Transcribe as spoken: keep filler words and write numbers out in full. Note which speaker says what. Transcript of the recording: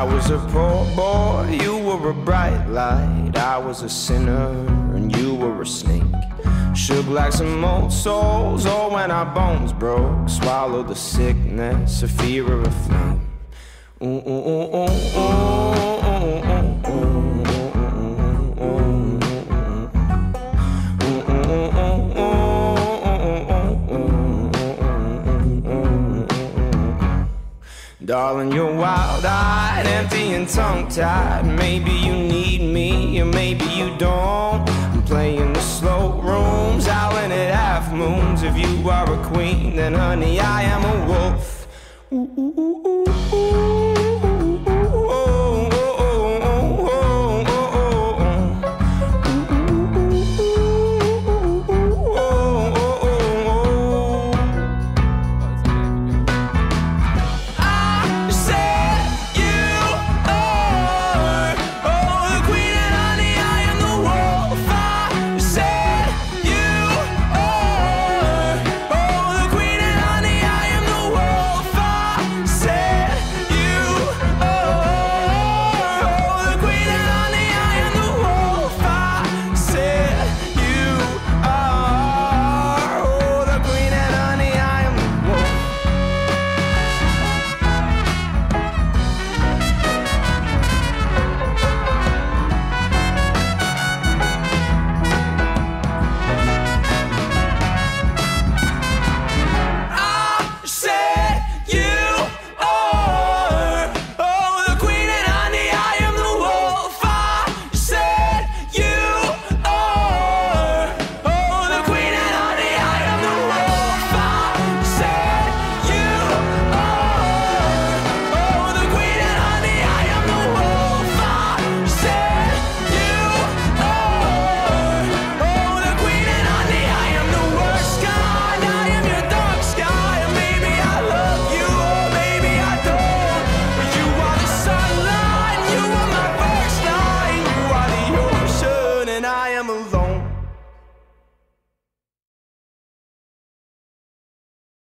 Speaker 1: I was a poor boy, you were a bright light. I was a sinner and you were a snake. Shook like some old souls, oh, when our bones broke. Swallowed the sickness, a fear of a flame. Ooh, ooh, ooh, ooh, ooh, ooh, ooh, ooh. Darling, you're wild-eyed, empty and tongue-tied. Maybe you need me, or maybe you don't. I'm playing the slow rooms, howling at half moons. If you are a queen, then honey, I am a wolf. Ooh, ooh, ooh, ooh, ooh.